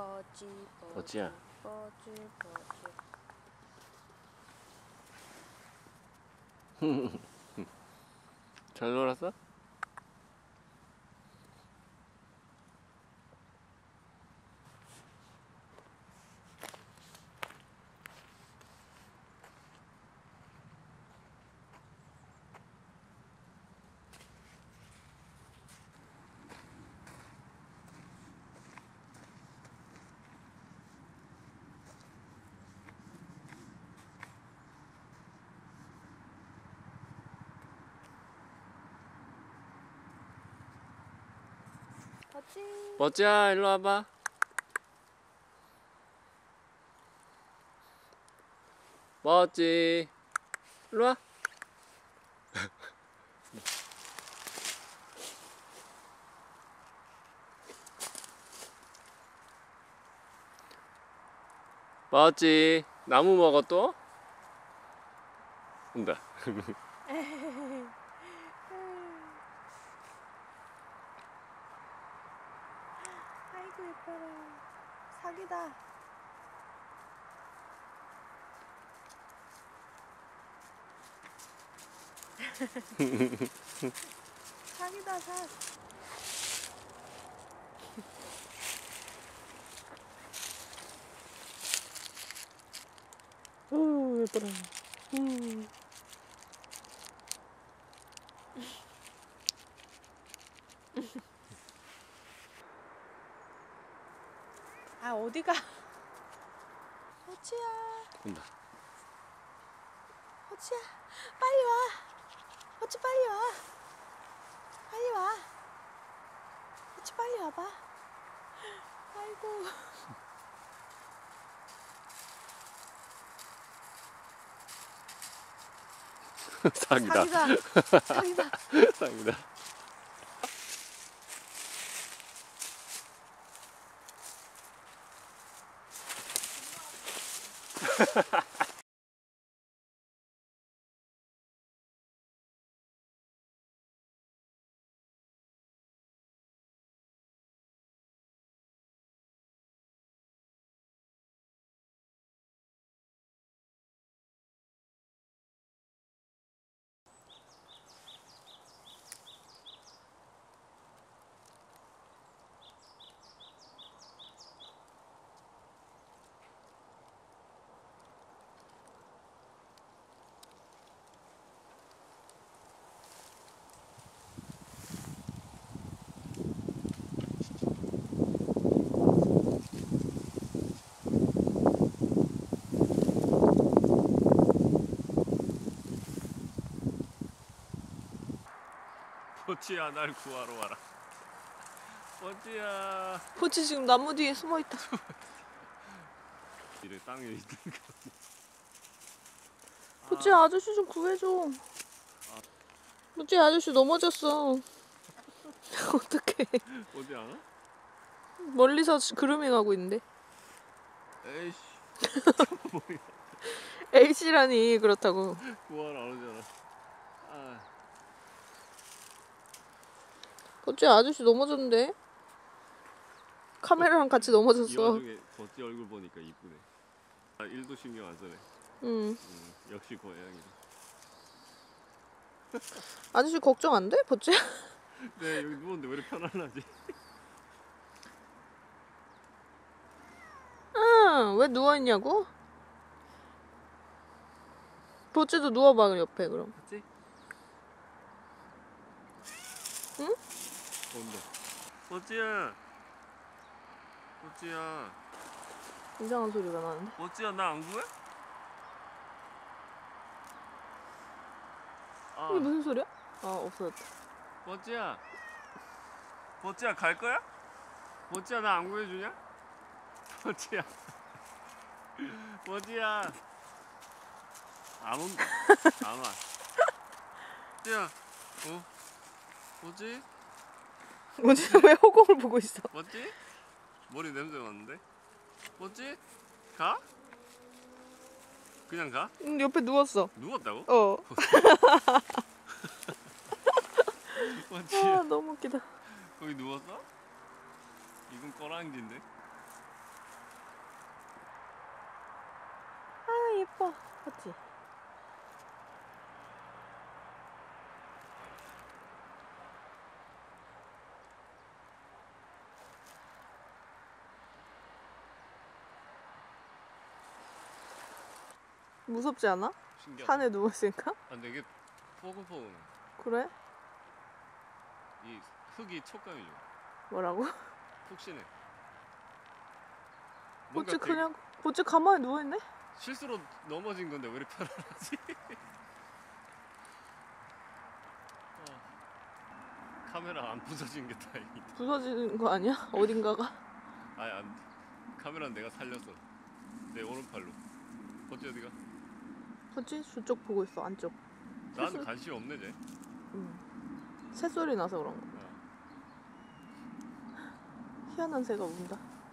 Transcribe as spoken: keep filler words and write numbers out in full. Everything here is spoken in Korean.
버지 버지 버지야. 버지 버지. 잘 놀았어? 버지. 버지야, 일로 와봐. 버지, 일로 와. 버지, 나무 먹어 또? 온다. 아이고 예뻐라. 사기다. 사기다 사. 오, 예뻐라. 음. 아 어디가? 버지야. 온다. 버지야 빨리 와. 버지 빨리 와. 빨리 와. 버지 빨리 와봐. 아이고. 사기다. 사기다. 사기다. 사기다. 버지야, 날 구하러 와라. 버지야. 버지 지금 나무 뒤에 숨어 있다. 이래 땅에 있으니까. 버지 아저씨 좀 구해줘. 버지 아저씨 넘어졌어. 어떡해. 어디 알아? 멀리서 그루밍 하고 있는데. 에이씨. A씨라니 그렇다고. 구하러 안 오잖아. 아. 버지 아저씨 넘어졌는데? 카메라랑 같이 이 넘어졌어. 와중에 버지 얼굴 보니까 이쁘네. 아, 일도 신경 안 쓰네. 응. 음, 역시 고양이다. 아저씨 걱정 안 돼? 버지? 네, 여기 누웠는데 왜 이렇게 편안하지? 응. 왜 누워있냐고? 버지도 누워봐 그럼 옆에 그럼. 맞지? 응? 온다. 버지야. 버지야. 이상한 소리가 나는데. 버지야, 나 안 구해? 아, 이게 무슨 소리야? 아 없어졌다. 버지야. 버지야, 갈 거야? 버지야, 나 안 구해주냐? 버지야. 버지야. 안 온다. 안 와. 버지야. 어? 버지? 버지 왜 허공을 보고 있어? 버지? 머리 냄새 맡는데? 버지? 가? 그냥 가? 응, 옆에 누웠어. 누웠다고? 어. 버지야. 아 너무 웃기다. 거기 누웠어? 이건 꼬랑지인데? 맞지? 무섭지 않아? 신기하다. 산에 누워있으니까? 아, 근데 이게 포근포근. 그래? 이 흙이 촉감이 좋아. 뭐라고? 푹신해. 뭔가 보지 되게 그냥 보지 가만히 누워있네? 실수로 넘어진 건데 왜 이렇게 편안하지? 어. 카메라 안 부서진 게 다행이다. 부서지는 거 아니야? 어딘가가? 아니 안 카메라는 내가 살렸어. 내 오른팔로. 어찌 어디가? 보지? 저쪽 보고 있어 안쪽. 나는 새소- 관심 없네 쟤. 응. 새소리 나서 그런 거. 어. 희한한 새가 운다.